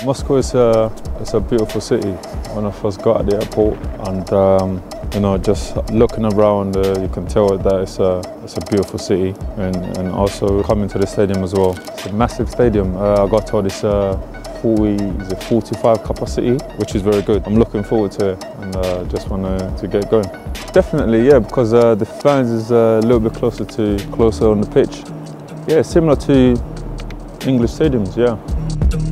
Moscow is it's a beautiful city. When I first got at the airport, and you know, just looking around, you can tell that it's a beautiful city, and also coming to the stadium as well. It's a massive stadium. I got told it's 45 capacity, which is very good. I'm looking forward to it, and just want to get going. Definitely, yeah, because the fans is a little bit closer on the pitch. Yeah, similar to English stadiums, yeah.